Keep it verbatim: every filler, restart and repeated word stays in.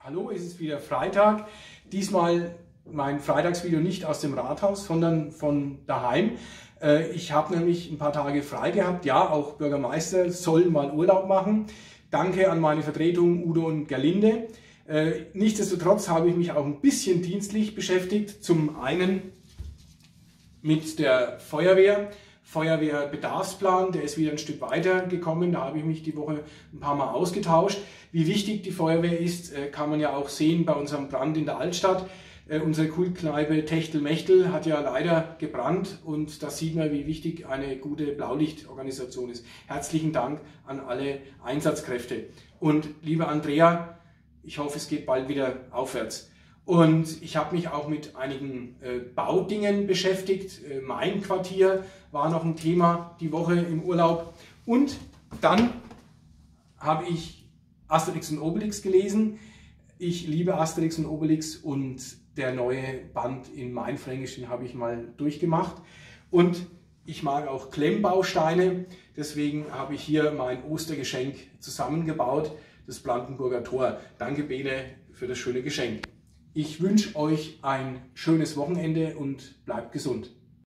Hallo, es ist wieder Freitag. Diesmal mein Freitagsvideo nicht aus dem Rathaus, sondern von daheim. Ich habe nämlich ein paar Tage frei gehabt. Ja, auch Bürgermeister sollen mal Urlaub machen. Danke an meine Vertretung Udo und Gerlinde. Nichtsdestotrotz habe ich mich auch ein bisschen dienstlich beschäftigt. Zum einen mit der Feuerwehr. Feuerwehrbedarfsplan, der ist wieder ein Stück weiter gekommen. Da habe ich mich die Woche ein paar Mal ausgetauscht. Wie wichtig die Feuerwehr ist, kann man ja auch sehen bei unserem Brand in der Altstadt. Unsere Kultkneipe Techtelmechtel hat ja leider gebrannt und da sieht man, wie wichtig eine gute Blaulichtorganisation ist. Herzlichen Dank an alle Einsatzkräfte. Und liebe Andrea, ich hoffe, es geht bald wieder aufwärts. Und ich habe mich auch mit einigen äh, Baudingen beschäftigt. Äh, mein Quartier war noch ein Thema die Woche im Urlaub. Und dann habe ich Asterix und Obelix gelesen. Ich liebe Asterix und Obelix und der neue Band in Mainfränkischen habe ich mal durchgemacht. Und ich mag auch Klemmbausteine. Deswegen habe ich hier mein Ostergeschenk zusammengebaut, das Blankenburger Tor. Danke Bene für das schöne Geschenk. Ich wünsche euch ein schönes Wochenende und bleibt gesund.